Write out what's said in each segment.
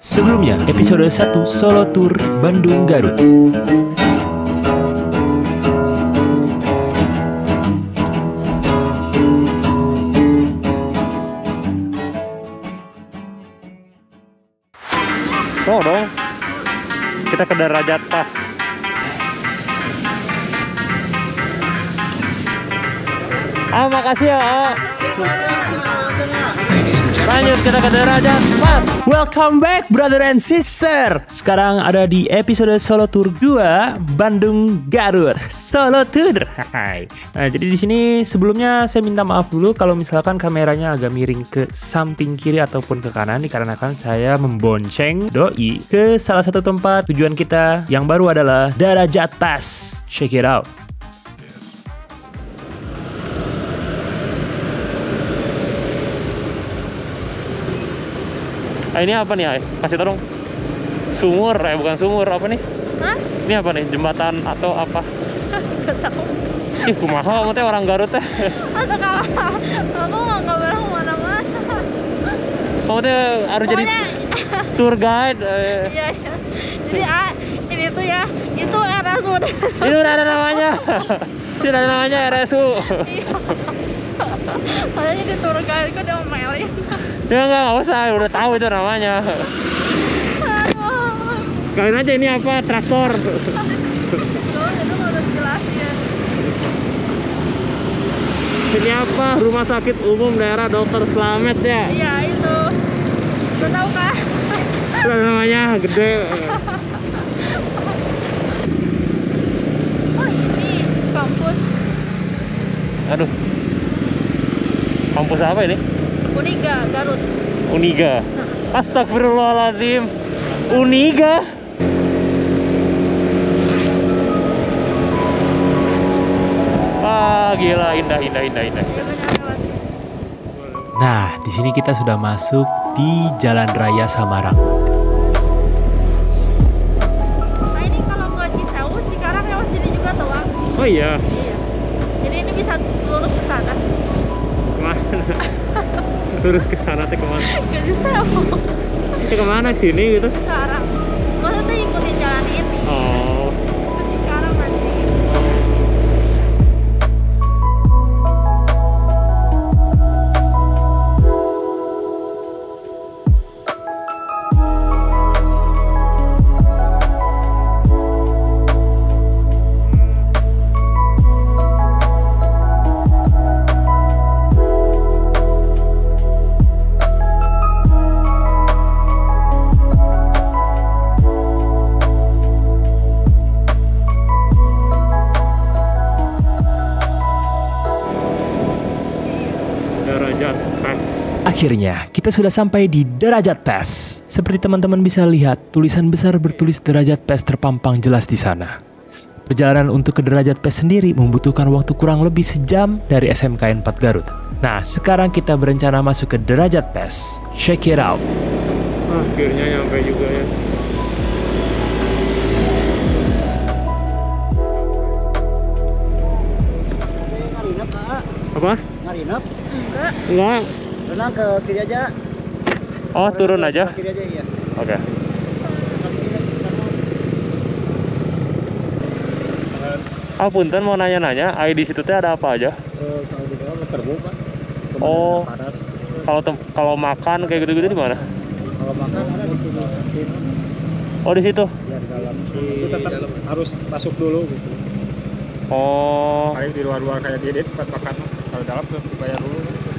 Sebelumnya, episode 1 Solo Tour Bandung Garut. Oh dong, kita ke Derajat Pass. Makasih ya. Lanjut kita ke Derajat Pass. Welcome back brother and sister. Sekarang ada di episode Solo Tour 2 Bandung Garut. Solo Tour. Hai. Nah, jadi di sini sebelumnya saya minta maaf dulu kalau misalkan kameranya agak miring ke samping kiri ataupun ke kanan dikarenakan saya membonceng doi ke salah satu tempat tujuan kita yang baru adalah Derajat Pass. Check it out. Ini apa nih, Ay? Kasih tolong. Sumur, bukan sumur, apa nih? Hah? Ini apa nih? Jembatan atau apa? Gak tahu. Ih, kumaha kamu teh orang Garut teh. Atau kamu nggak boleh kemana-mana. Kamu teh harus jadi tour guide. Iya. Jadi ini tuh ya, itu RSU. Ini udah ada namanya. Ini udah ada namanya RSU. Soalnya di tour guide kok udah ngomelin. Ya nggak usah, udah tahu itu namanya. Aduh. Kalian aja ini apa? Traktor. Tuh, itu harus jelasin. Ini apa? Rumah Sakit Umum Daerah Dr. Slamet ya? Iya, itu. Lo tahu kan? Itu ada namanya, gede. Oh, ini kampus Aduh. Kampus apa ini? Uniga Garut. Uniga. Astagfirullahaladzim. Uniga. Gila, indah. Iya, benar lewat. Nah, di sini kita sudah masuk di Jalan Raya Samarang. Nah, ini kalau nggak Cisewu, Cikarang lewat sini juga tuh, Ang. Oh iya. Iya. Jadi ini bisa lurus ke sana. Kemana? Terus ke sana teh kemana? Ke Cisewu. Itu kemana sini gitu? Sekarang maksudnya ikutin jalan ini Oh. ke Cikarang nanti. Derajat Pass. Akhirnya, kita sudah sampai di Derajat Pass. Seperti teman-teman bisa lihat, tulisan besar bertulis Derajat Pass terpampang jelas di sana. Perjalanan untuk ke Derajat Pass sendiri membutuhkan waktu kurang lebih sejam dari SMKN 4 Garut. Nah, sekarang kita berencana masuk ke Derajat Pass. Check it out. Akhirnya nyampe juga ya. Ngarinep kak, Apa? ngarinep, Enggak. renang ke kiri aja. Oh, turun aja. Ke kiri aja iya. Oke. Punten mau nanya-nanya, di situ teh ada apa aja? Kalau di bawah terbuka. Oh. Panas. Kalau makan kayak gitu-gitu di mana? Kalau makan ada di sini. Oh, di situ. Ya di dalam. Itu tetap harus masuk dulu gitu. Oh. Paling di luar-luar kayak di tempat makan. Kalau dalam tuh dibayar dulu.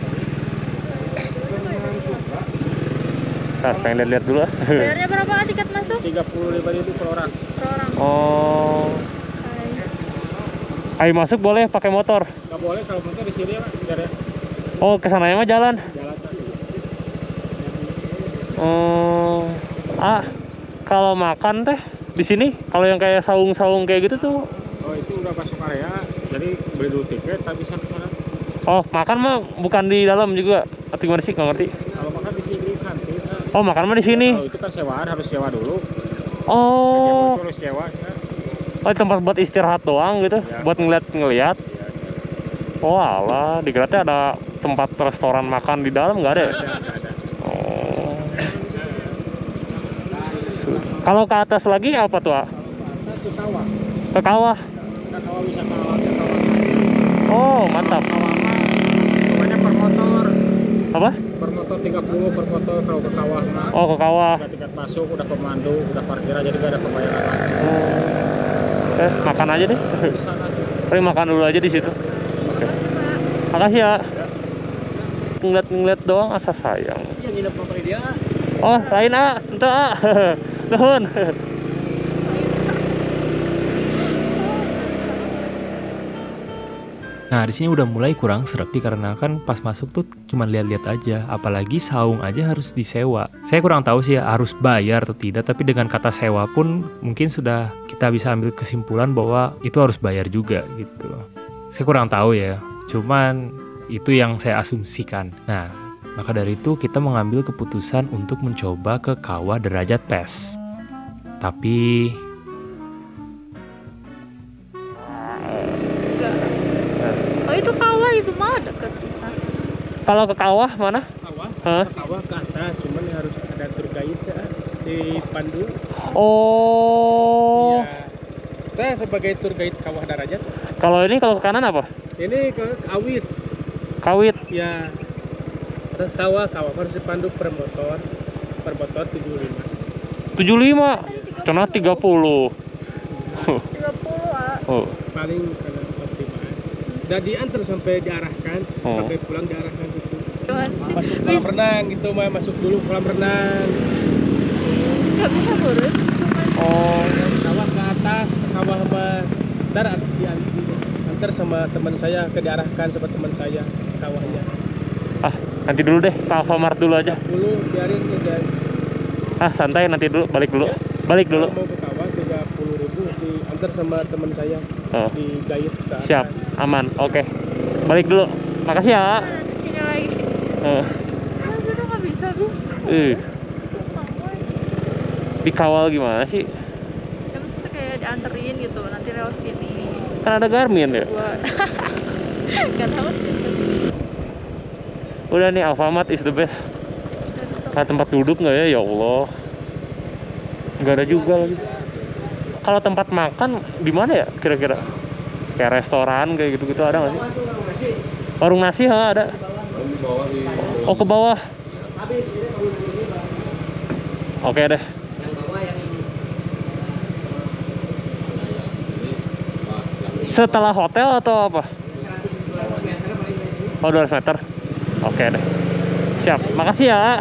Nah, pengen lihat dulu. Bayarnya berapa tiket masuk? 35.000 per orang. Per orang. Oh. Ayo masuk boleh pakai motor. Nggak boleh kalau motor di sini ya, nggak ada Oh, kesananya mah jalan. jalan kaki. Oh. Kalau makan teh di sini, kalau yang kayak saung-saung kayak gitu tuh. Oh itu udah masuk area, jadi beli dulu tiket tapi bisa ke sana. Oh, makan mah bukan di dalam juga. Atau gimana sih? Nggak ngerti. Kalau makan di sini kantin. Oh, makan mah di sini. Kalau itu kan sewaan harus sewa dulu. Oh. Itu harus sewa. Ya. Oh, tempat buat istirahat doang gitu, Ya. buat ngeliat. Oh alah, di Garutnya ada tempat restoran makan di dalam nggak ada ya? Ada. Oh. Kalau ke atas lagi apa tuh, A? Kalau ke kawah. Ke kawah. Kita kawah wisata alamnya kawah. Oh, mantap. Kawah mah namanya per motor. Apa? Per motor 30 per motor kalau ke kawah mah. Oh, ke kawah. Udah tiket masuk, udah pemandu, udah parkir aja, gak ada pembayaran. Makan aja deh. Di sana tuh. Tapi makan dulu aja di situ. Oke. Makasih ya. Ngeliat-ngeliat doang asa sayang. Iya, nginep motor dia. Oh, lain A, ente A. Nuhun. Nah, di sini udah mulai kurang sreg dikarenakan pas masuk tuh cuman lihat-lihat aja, apalagi saung aja harus disewa. Saya kurang tahu sih ya, harus bayar atau tidak, tapi dengan kata sewa pun mungkin sudah kita bisa ambil kesimpulan bahwa itu harus bayar juga gitu. Saya kurang tahu ya, cuman itu yang saya asumsikan. Nah, maka dari itu kita mengambil keputusan untuk mencoba ke Kawah Derajat Pass. Tapi Oh itu kawah itu mah deket di sana. Kalau ke kawah mana? Kawah, Hah? ke kawah ke atas, cuman harus ada tour guide ya, di Pandu. Oh. Iya. Saya sebagai tour guide Kawah Derajat. Kalau ini kalau ke kanan apa? Ini ke Awit. Kawit. Ya. Ada kawah harus dipandu per motor 75. 75. Cenah 30. 30 ah. Oh. Paling karena optimal. Dan diantar sampai diarahkan, Oh. sampai pulang diarahkan gitu. Tuhan sih. Masuk kolam renang gitu, mah masuk dulu kolam renang. Gak bisa turun. Cuman Oh. Kawah ke atas, kawah ke darat diantar sama teman saya, diarahkan sama teman saya kawahnya. Ah, nanti dulu deh, ke Alfamart dulu aja. Dulu biarin aja. Ah, santai nanti dulu, balik dulu. Ya. Balik dulu. Kalau mau ke kawah 30.000 diantar sama teman saya, Oh. di guide ke atas. Siap, aman. Oke. Balik dulu. Makasih ya. di sini lagi sini. Eh, Itu nggak bisa dikawal gimana sih? Ya maksudnya kayak dianterin gitu, nanti lewat sini. Kan ada Garmin ya. Buat nggak tahu sih. Udah nih, Alfamart is the best. Nggak bisa. Nah, tempat duduk nggak ya? Ya Allah. Nggak ada juga lagi. Kalau tempat makan di mana ya kira-kira? Kayak restoran kayak gitu-gitu ada nggak sih? Warung nasi ha, ada. Oh, ke bawah. Oke deh. Setelah hotel atau apa? Oh, 200 meter. Oke deh. Siap. Makasih ya.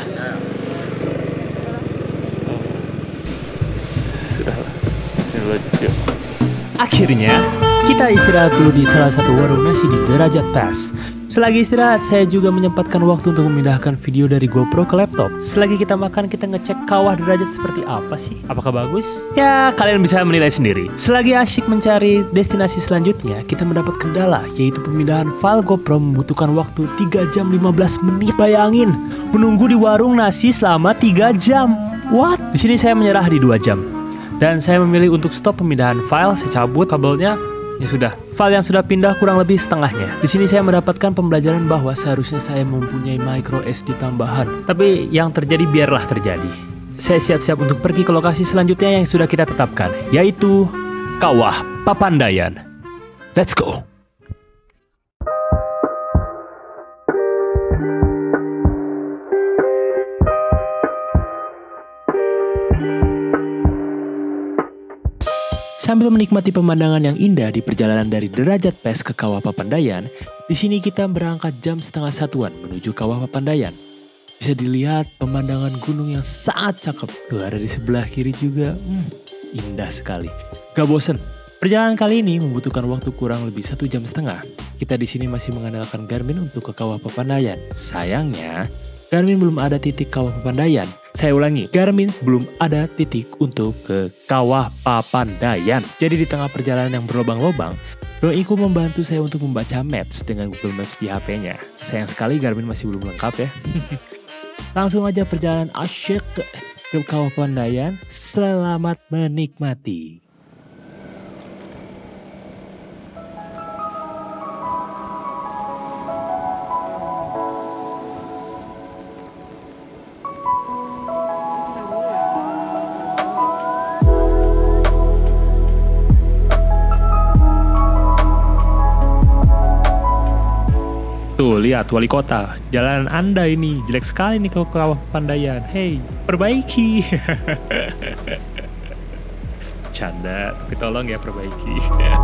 Sudah lah. Ini dulu aja. Yuk. akhirnya kita istirahat dulu di salah satu warung nasi di Derajat Pass. Selagi istirahat, saya juga menyempatkan waktu untuk memindahkan video dari GoPro ke laptop. Selagi kita makan, kita ngecek kawah derajat seperti apa sih? Apakah bagus? Ya, kalian bisa menilai sendiri. Selagi asyik mencari destinasi selanjutnya, kita mendapat kendala, yaitu pemindahan file GoPro membutuhkan waktu 3 jam 15 menit. Bayangin, menunggu di warung nasi selama 3 jam. What? Di sini saya menyerah di 2 jam. Dan saya memilih untuk stop pemindahan file, saya cabut kabelnya. Ya sudah, file yang sudah pindah kurang lebih setengahnya. Di sini saya mendapatkan pembelajaran bahwa seharusnya saya mempunyai micro SD tambahan. Tapi yang terjadi biarlah terjadi. Saya siap-siap untuk pergi ke lokasi selanjutnya yang sudah kita tetapkan, yaitu Kawah Papandayan. Let's go! Sambil menikmati pemandangan yang indah di perjalanan dari Derajat Pass ke Kawah Papandayan, di sini kita berangkat jam 12:30 menuju Kawah Papandayan. Bisa dilihat pemandangan gunung yang sangat cakep. Tuh, ada di sebelah kiri juga, indah sekali. Gak bosen. Perjalanan kali ini membutuhkan waktu kurang lebih 1,5 jam. Kita di sini masih mengandalkan Garmin untuk ke Kawah Papandayan. Sayangnya, Garmin belum ada titik Kawah Papandayan. Saya ulangi, Garmin belum ada titik untuk ke Kawah Papandayan. Jadi di tengah perjalanan yang berlobang-lobang, Doiku membantu saya untuk membaca maps dengan Google Maps di HP-nya. Sayang sekali Garmin masih belum lengkap ya. Langsung aja perjalanan asyik ke Kawah Papandayan. Selamat menikmati. Tuh, lihat wali kota. Jalan Anda ini jelek sekali nih ke Kawah Papandayan. Hey, perbaiki. Canda, tapi tolong ya perbaiki.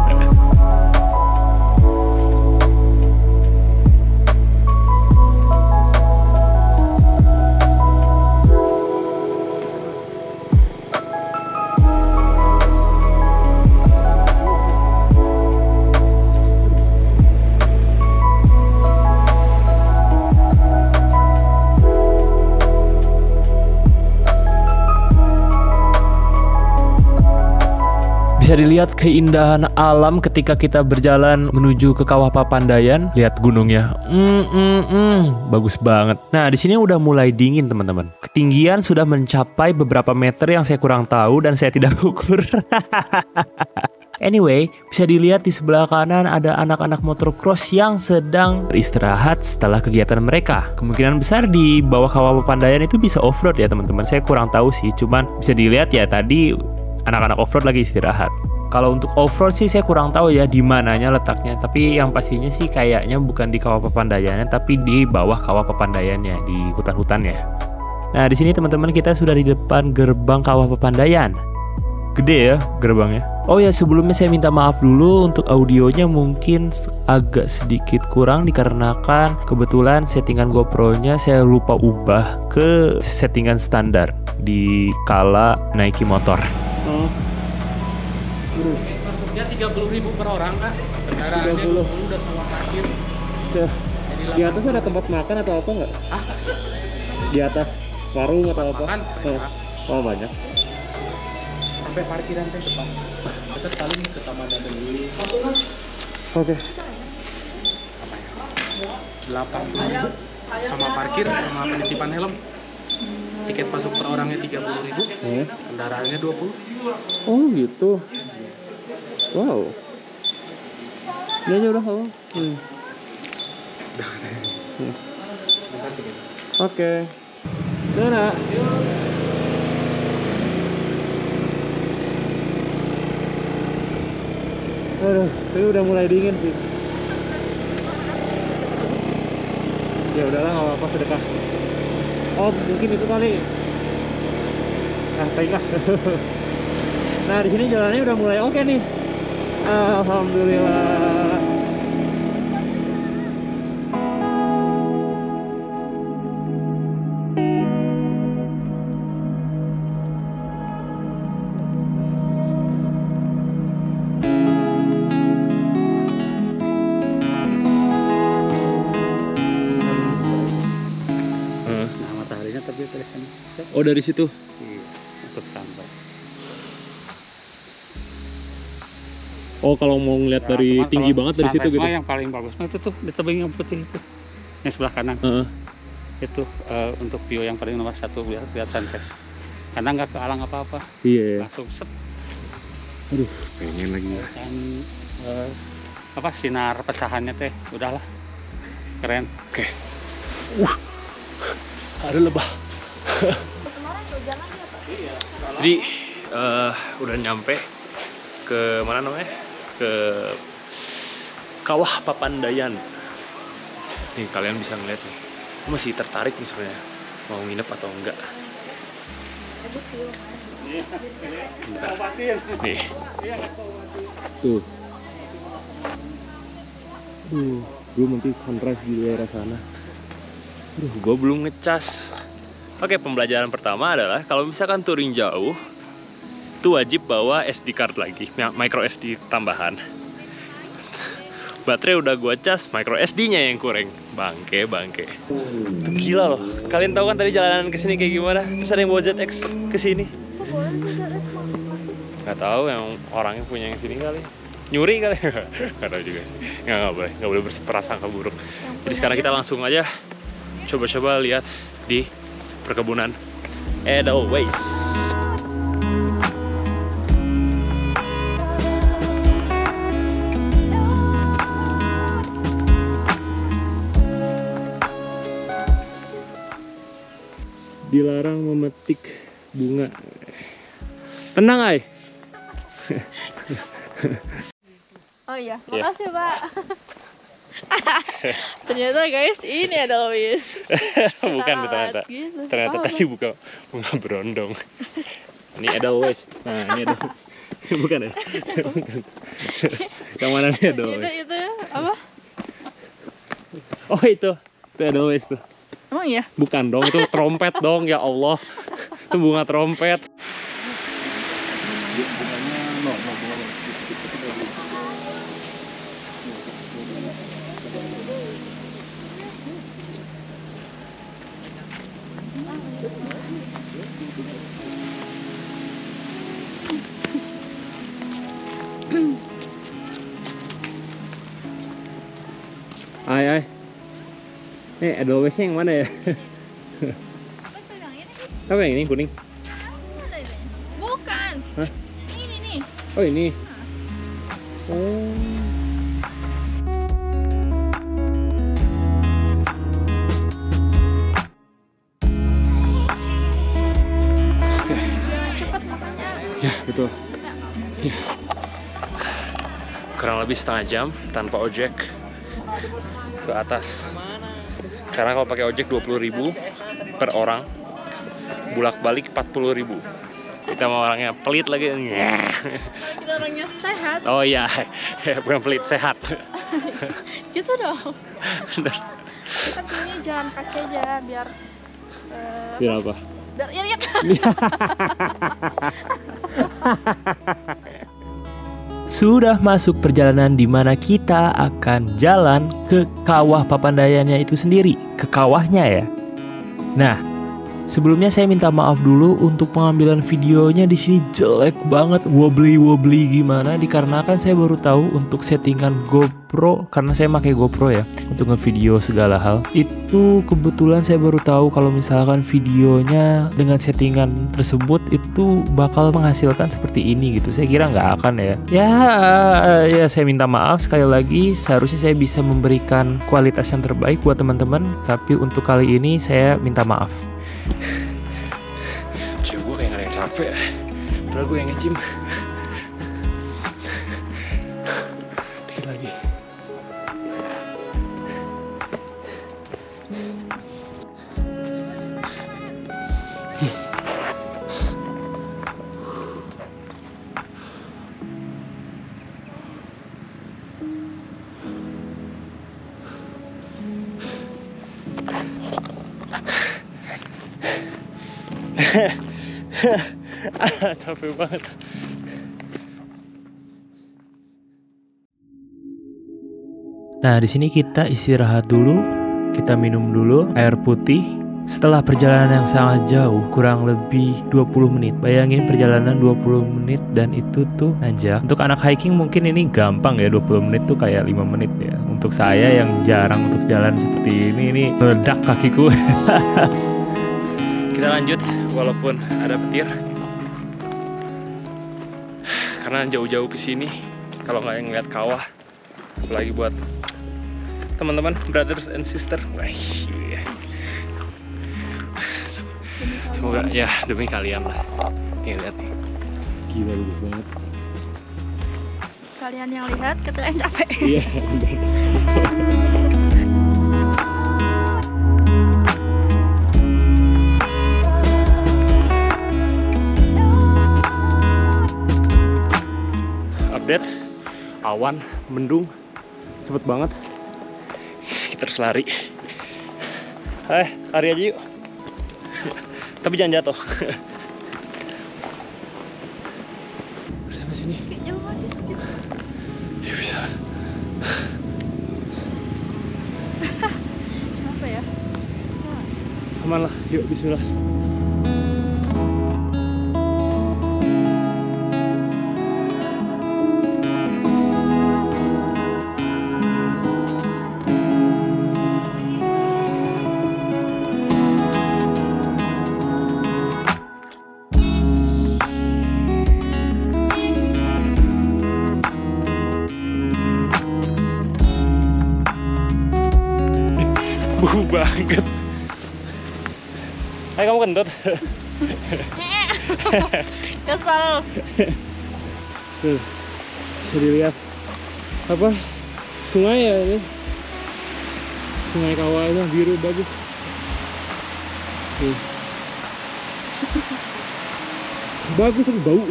Bisa dilihat keindahan alam ketika kita berjalan menuju ke Kawah Papandayan. Lihat gunungnya, bagus banget. Nah, di sini udah mulai dingin teman-teman. Ketinggian sudah mencapai beberapa meter yang saya kurang tahu dan saya tidak ukur. Anyway, bisa dilihat di sebelah kanan ada anak-anak motocross yang sedang beristirahat setelah kegiatan mereka. Kemungkinan besar di bawah Kawah Papandayan itu bisa off-road ya teman-teman. Saya kurang tahu sih, cuman bisa dilihat ya tadi anak-anak off-road lagi istirahat. Kalau untuk off-road sih saya kurang tahu ya di mananya letaknya. Tapi yang pastinya sih kayaknya bukan di Kawah Papandayannya, tapi di bawah Kawah Papandayannya, di hutan-hutannya. Nah, di sini teman-teman kita sudah di depan gerbang Kawah Papandayan. Gede ya gerbangnya. Oh ya, sebelumnya saya minta maaf dulu untuk audionya mungkin agak sedikit kurang dikarenakan kebetulan settingan GoPro-nya saya lupa ubah ke settingan standar di kala naiki motor. Masuknya 30.000 per orang kak. Kendaraannya 20 udah sama parkir. Di atas ada tempat makan atau apa nggak? Di atas warung atau apa? Makan. Oh banyak. Sampai parkiran teh depan. Kita paling ke Taman Dadan dulu. Oke. 8 sama parkir sama penitipan helm. Tiket masuk per orangnya 30.000. Kendaraannya 20. Oh gitu. Wow. Ini aja udah kalau. Oke. Sana. Aduh, ini udah mulai dingin sih. Ya udahlah, nggak apa-apa, sedekah. Oh, mungkin itu kali. Baiklah. Nah, di sini jalannya udah mulai oke nih. Alhamdulillah. Oh, dari situ? Iya, untuk sampai. Oh, kalau mau ngeliat Ya, dari tinggi banget dari situ gitu? Yang paling bagus, nah itu tuh di tebing yang putih itu, yang sebelah kanan. Itu untuk view yang paling nomor 1 biar lihat sunset. Karena nggak kealang apa-apa. Iya. Langsung set. Aduh, pengen lagi. Dan apa sinar pecahannya teh, udahlah, keren. Oke. Ada lebah. Jadi udah nyampe ke mana namanya? Ke Kawah Papandayan. Nih kalian bisa ngeliat nih. Aku masih tertarik nih sebenarnya mau nginep atau enggak. Nih. Tuh. Belum nanti sunrise di daerah sana. Gue belum ngecas. Oke, pembelajaran pertama adalah kalau misalkan touring jauh, itu wajib bawa SD card lagi, micro SD tambahan. Baterai udah gue cas, micro SD-nya yang kurang. Bangke. Itu gila loh. Kalian tahu kan tadi jalanan kesini kayak gimana? Terus ada yang bawa ZX kesini. Gak tahu, yang orangnya punya yang sini kali. Nyuri kali. Gak tahu juga sih. Nggak boleh berprasangka buruk. Jadi sekarang kita langsung aja coba-coba lihat di perkebunan Edelweiss. Dilarang memetik bunga. Tenang, Ay. Oh iya, makasih Pak. Ternyata guys, ini ada Louis. Bukan ternyata. Gitu. Ternyata Oh, tadi bunga berondong. Ini Edelweiss. Nah, ini Edelweiss. Bukan ya? Bukan. Yang mana nih Edelweiss? itu apa? Oh itu Edelweiss tuh. Emang ya? Bukan dong, itu trompet dong, ya Allah. Itu bunga trompet. Ay. Nih Edelweiss-nya yang mana ya? Apa yang ini kuning? Bukan. Hah? Ini nih. Oh ini. Oh. Cepat makannya. Ya betul. Ya. Kurang lebih setengah jam tanpa ojek ke atas. Karena kalau pakai ojek 20.000 per orang, bolak-balik 40.000. Kita mau orangnya pelit lagi. Kita orangnya sehat. Oh iya, bukan pelit, sehat. Gitu dong. Kita pilih jalan kaki aja biar Biar apa? biar irit. Sudah masuk perjalanan di mana kita akan jalan ke kawah Papandayannya itu sendiri, ke kawahnya ya. Nah, sebelumnya saya minta maaf dulu untuk pengambilan videonya di sini jelek banget, wobbly gimana, dikarenakan saya baru tahu untuk settingan GoPro, karena saya pakai GoPro ya untuk ngevideo segala hal. Itu kebetulan saya baru tahu kalau misalkan videonya dengan settingan tersebut itu bakal menghasilkan seperti ini gitu. Saya kira nggak akan ya. Ya saya minta maaf sekali lagi. Seharusnya saya bisa memberikan kualitas yang terbaik buat teman-teman, tapi untuk kali ini saya minta maaf. Cuma gue kayak gak ada yang capek. Padahal gue yang nge-gym. Dikit lagi. Capek banget. Nah, di sini kita istirahat dulu, kita minum dulu air putih. Setelah perjalanan yang sangat jauh, kurang lebih 20 menit. Bayangin perjalanan 20 menit dan itu tuh nanjak. Untuk anak hiking mungkin ini gampang ya, 20 menit tuh kayak 5 menit ya. Untuk saya yang jarang untuk jalan seperti ini meledak kakiku. Kita lanjut walaupun ada petir. Karena jauh-jauh ke sini, kalau nggak ngeliat kawah, apalagi buat teman-teman, brothers and sister. Wah, iya. Semoga ya demi kalian lah. Nih lihat nih. Gila bagus banget. Kalian yang lihat, kita yang capek. Iya. Update, awan, mendung, cepet banget. Kita harus lari. Lari aja yuk. Tapi jangan jatuh. Sampai sini. Jauh masih segitu. Ya bisa. Capek ya? Aman lah, yuk bismillah. Bau banget. Hai, kamu kentut. Kesel. Tuh, bisa dilihat apa sungai ya ini. Sungai Kawa itu biru bagus. Tuh. Bagus tapi bau.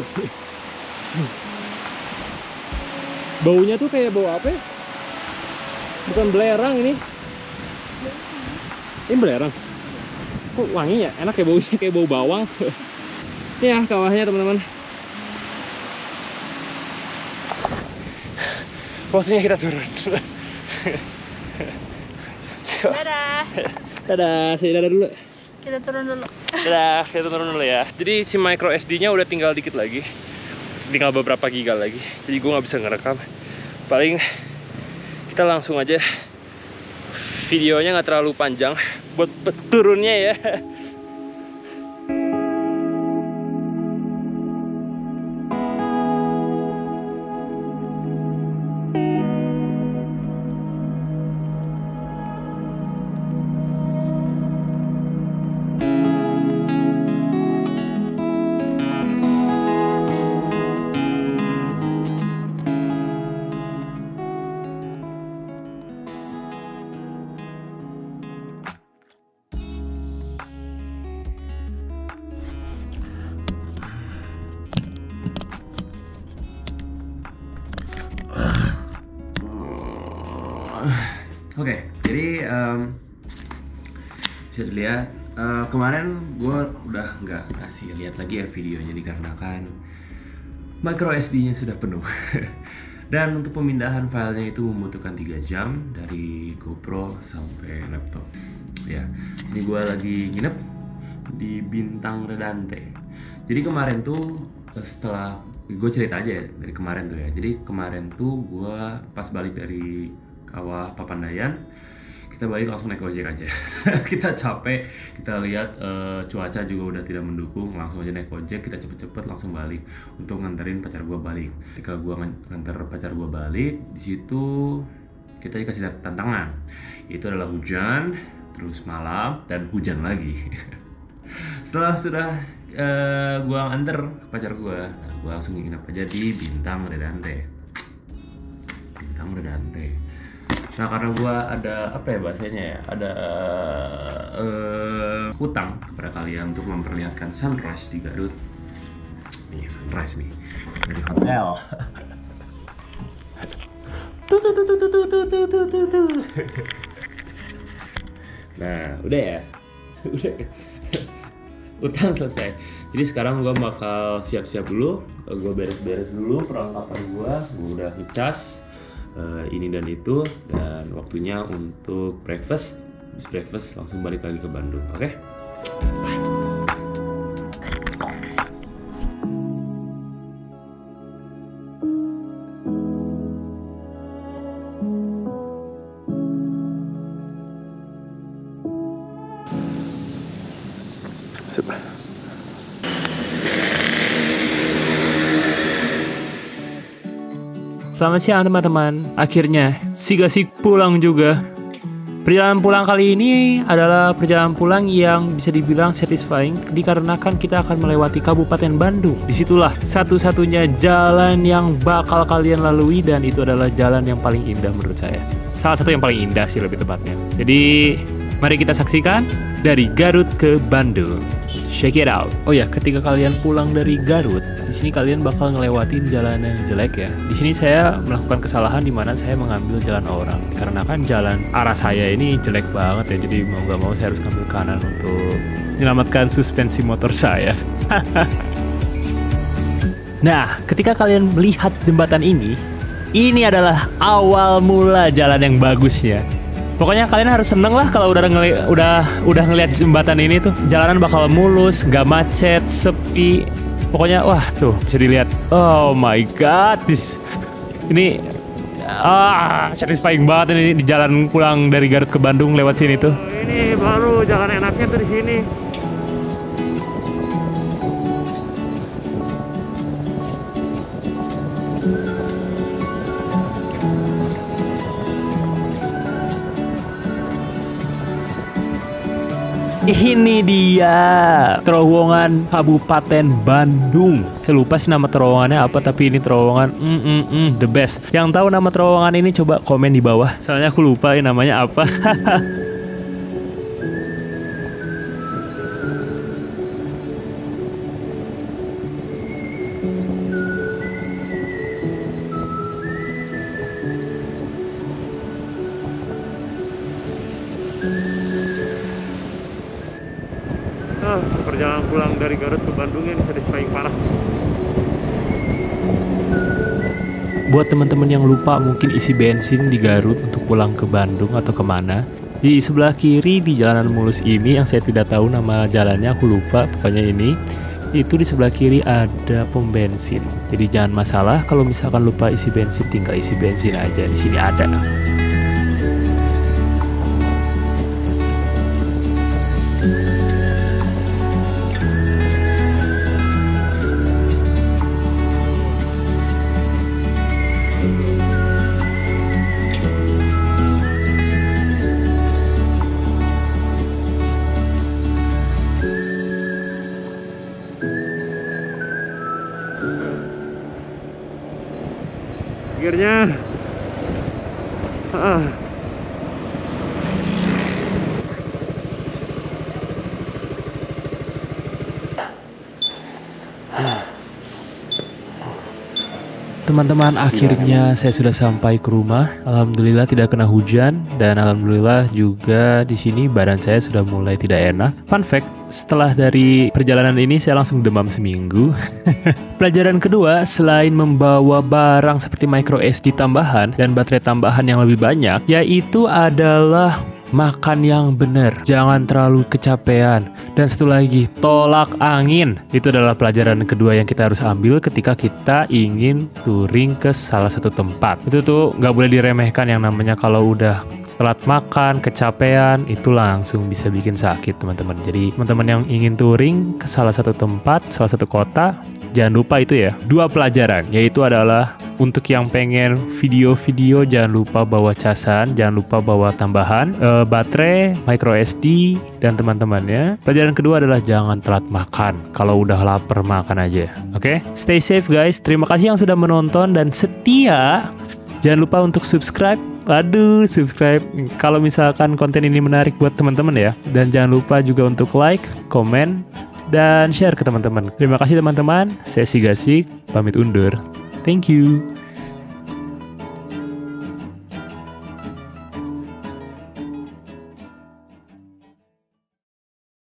Baunya tuh kayak bau apa ya? Bukan belerang ini. Ini belerang. Kok wangi ya? Enak ya baunya, kayak bau bawang. Ya kawahnya teman-teman. Posisinya kita turun. Dadah. Dadah, saya dadah dulu. Kita turun dulu. Dadah, kita turun dulu ya. Jadi si micro SD-nya udah tinggal dikit lagi. Tinggal beberapa giga lagi. Jadi gue nggak bisa ngerekam. Paling kita langsung aja. Videonya nggak terlalu panjang buat turunnya ya. Oke, jadi bisa dilihat kemarin gue udah nggak kasih lihat lagi ya videonya dikarenakan micro SD-nya sudah penuh. Dan untuk pemindahan filenya itu membutuhkan 3 jam dari GoPro sampai laptop. Ya, sini gue lagi nginep di Bintang Redante. Jadi kemarin tuh setelah gue cerita aja ya dari kemarin tuh ya. Jadi kemarin tuh gue pas balik dari Kawah Papandayan, kita balik langsung naik ojek aja. Kita capek, kita lihat cuaca juga udah tidak mendukung, langsung aja naik ojek, kita cepet-cepet langsung balik untuk nganterin pacar gua balik. Ketika gua nganter pacar gua balik, di situ kita dikasih tantangan. Itu adalah hujan, terus malam dan hujan lagi. Setelah sudah gua nganter pacar gua, gua langsung nginep aja di Bintang Redante. Bintang Redante. Nah karena gue ada apa ya bahasanya ya, ada hutang kepada kalian untuk memperlihatkan sunrise di Garut. Nih sunrise nih dari hotel. Nah udah ya, udah. Utang selesai. Jadi sekarang gue bakal siap-siap dulu, gue beres-beres dulu perlengkapan gue udah ngecas. Ini dan itu, dan waktunya untuk breakfast. Habis breakfast langsung balik lagi ke Bandung. Oke? Bye. Selamat siang teman-teman. Akhirnya si Gasik pulang juga. Perjalanan pulang kali ini adalah perjalanan pulang yang bisa dibilang satisfying dikarenakan kita akan melewati Kabupaten Bandung. Disitulah satu-satunya jalan yang bakal kalian lalui, dan itu adalah jalan yang paling indah menurut saya. Salah satu yang paling indah sih lebih tepatnya. Jadi mari kita saksikan dari Garut ke Bandung. Check it out. Oh ya, ketika kalian pulang dari Garut, di sini kalian bakal ngelewatin jalan yang jelek ya. Di sini saya melakukan kesalahan di mana saya mengambil jalan orang. Karena kan jalan arah saya ini jelek banget ya. Jadi mau nggak mau saya harus ngambil kanan untuk menyelamatkan suspensi motor saya. Nah, ketika kalian melihat jembatan ini adalah awal mula jalan yang bagusnya. Pokoknya kalian harus seneng lah kalau udah ngeliat jembatan ini tuh. Jalanan bakal mulus, gak macet, sepi. Pokoknya wah tuh bisa dilihat. Oh my god, ini satisfying banget ini di jalan pulang dari Garut ke Bandung lewat sini tuh. Ini baru jalan enaknya tuh di sini. Ini dia terowongan Kabupaten Bandung. Saya lupa sih nama terowongannya apa, tapi ini terowongan the best. Yang tahu nama terowongan ini coba komen di bawah. Soalnya aku lupa namanya apa. Perjalanan pulang dari Garut ke Bandung ini satisfying parah. Buat teman-teman yang lupa mungkin isi bensin di Garut untuk pulang ke Bandung atau kemana, di sebelah kiri di jalanan mulus ini yang saya tidak tahu nama jalannya, aku lupa pokoknya ini, itu di sebelah kiri ada pom bensin. Jadi jangan masalah kalau misalkan lupa isi bensin, tinggal isi bensin aja, di sini ada. Akhirnya teman-teman, akhirnya saya sudah sampai ke rumah. Alhamdulillah tidak kena hujan dan alhamdulillah juga di sini badan saya sudah mulai tidak enak. Fun fact, setelah dari perjalanan ini saya langsung demam seminggu. Pelajaran kedua, selain membawa barang seperti micro SD tambahan dan baterai tambahan yang lebih banyak, yaitu adalah makan yang benar, jangan terlalu kecapean. Dan satu lagi, tolak angin. Itu adalah pelajaran kedua yang kita harus ambil ketika kita ingin touring ke salah satu tempat. Itu tuh nggak boleh diremehkan, yang namanya kalau udah telat makan, kecapean, itu langsung bisa bikin sakit teman-teman. Jadi teman-teman yang ingin touring ke salah satu tempat, salah satu kota, jangan lupa itu ya, 2 pelajaran, yaitu adalah untuk yang pengen video-video jangan lupa bawa casan, jangan lupa bawa tambahan baterai, micro SD, dan teman-temannya. Pelajaran kedua adalah jangan telat makan. Kalau udah lapar makan aja. Oke? Stay safe guys. Terima kasih yang sudah menonton dan setia. Jangan lupa untuk subscribe. Aduh, subscribe kalau misalkan konten ini menarik buat teman-teman ya. Dan jangan lupa juga untuk like, komen, dan share ke teman-teman. Terima kasih teman-teman. Saya Sigasik, pamit undur. Thank you.